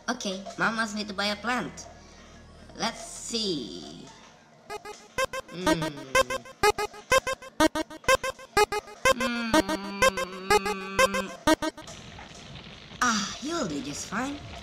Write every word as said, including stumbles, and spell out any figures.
Okay, Mom wants me to buy a plant. Let's see. Hmm. Hmm. Ah, you'll do just fine.